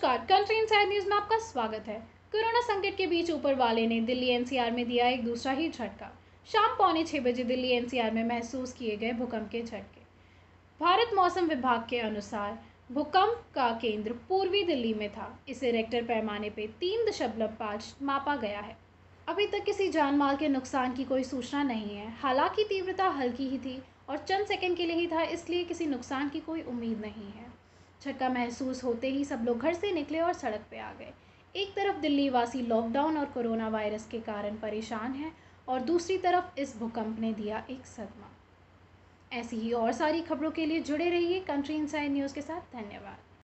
नमस्कार, country inside news में आपका स्वागत है। कोरोना संकट के बीच ऊपर वाले ने दिल्ली एनसीआर में दिया एक दूसरा ही झटका। शाम 5:45 दिल्ली एनसीआर में महसूस किए गए भूकंप के झटके। भारत मौसम विभाग के अनुसार भूकंप का केंद्र पूर्वी दिल्ली में था। इसे रेक्टर पैमाने पे 3.5 मापा गया है। अभी तक किसी जान माल के नुकसान की कोई सूचना नहीं है। हालांकि तीव्रता हल्की ही थी और चंद सेकंड के लिए ही था, इसलिए किसी नुकसान की कोई उम्मीद नहीं है। झटका महसूस होते ही सब लोग घर से निकले और सड़क पे आ गए। एक तरफ दिल्ली वासी लॉकडाउन और कोरोना वायरस के कारण परेशान हैं और दूसरी तरफ इस भूकंप ने दिया एक सदमा। ऐसी ही और सारी खबरों के लिए जुड़े रहिए कंट्री इनसाइड न्यूज़ के साथ। धन्यवाद।